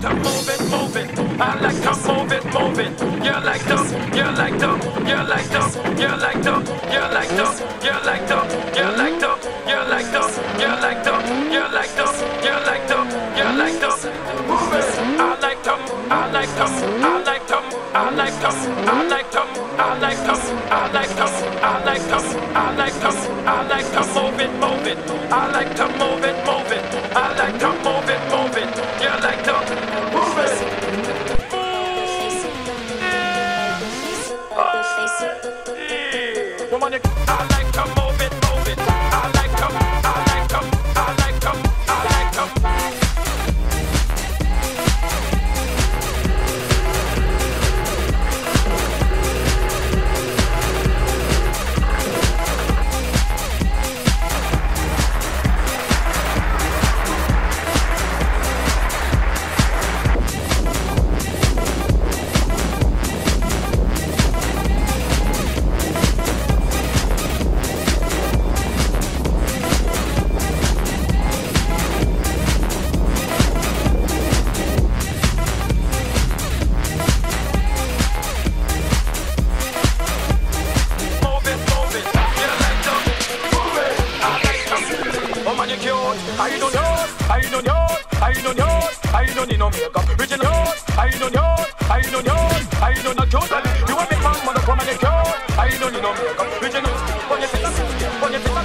to move it, move it. I like to move it, move it. You like to, you like to, you like to, you like to, you like to, you like to, you like to, you like to, you like to, you like to, you like to, you like to move it. I like to, I like to, I like to, I like to, I like to, I like to, I like to, I like to, I like to, I like to move it, move it. I like to move it, move it. I like to move it, move it. You like to move it. Woman, I like to move it, move it. I like to, I like to, I like to, I like to. I don't need no makeup. Rich in yours, I don't yours, I don't yours, I don't know cute. You want me man, wanna come and get cute. I don't need no makeup. Rich in yours, when you think